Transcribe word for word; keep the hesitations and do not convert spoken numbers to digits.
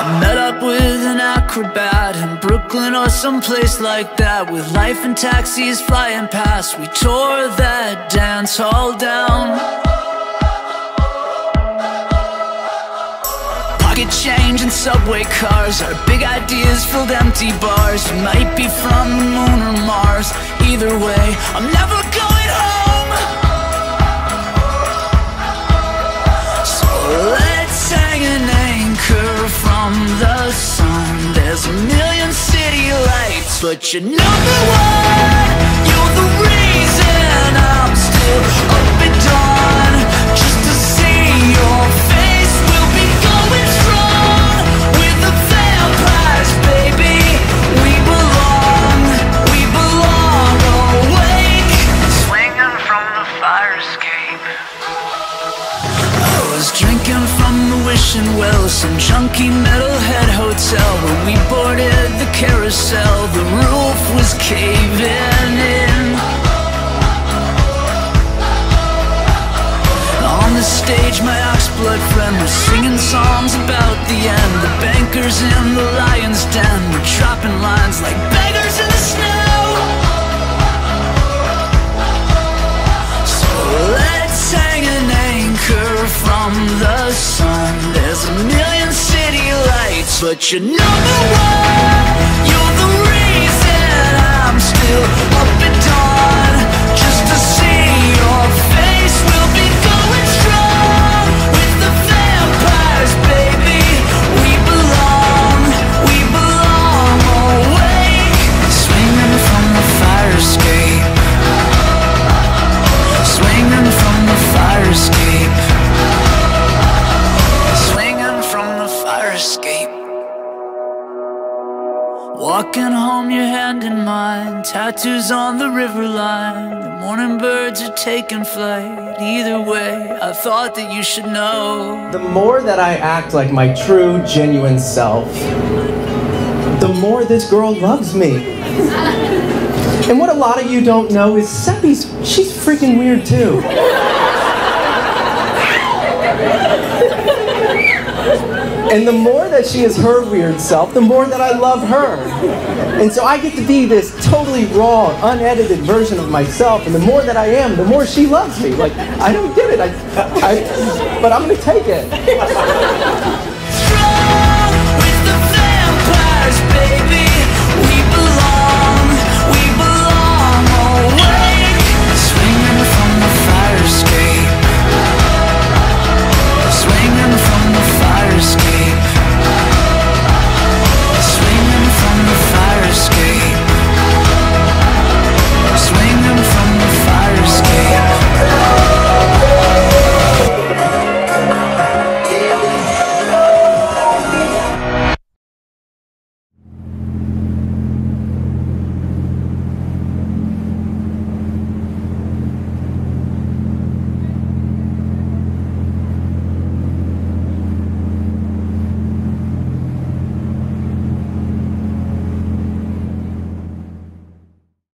Met up with an acrobat in Brooklyn or someplace like that, with life and taxis flying past. We tore that dance hall down. Pocket change and subway cars, our big ideas filled empty bars. We might be from the moon or Mars. Either way, I'm never going home. So let's hang an anchor from the sun. There's a million city lights, but you're number one. You're the reason I'm still up at dawn, just to see your face. We'll be going strong with the vampires, baby. We belong, we belong. Awake, swinging from the fire escape. I was drinking from the wishing well, some junky metalhead hotel where we boarded the carousel. The roof was caving in. On the stage, my ox-blood friend was singing songs about the end. The bankers in the lion's den were dropping lines like beggars in the snow. So let's hang an anchor from the sun. There's a million city lights, but you're number one. You're the reason I'm still up at dawn, just to see your face. We'll be going strong with the vampires, baby. We belong, we belong. Awake, swinging from the fire escape, swinging from the fire escape, swinging from the fire escape. Walking home, your hand in mine, tattoos on the river line. The morning birds are taking flight. Either way, I thought that you should know. The more that I act like my true, genuine self, the more this girl loves me. And what a lot of you don't know is Seppi's, she's freaking weird too. And the more that she is her weird self, the more that I love her. And so I get to be this totally raw, unedited version of myself. And the more that I am, the more she loves me. Like, I don't get it, I, I, but I'm gonna take it.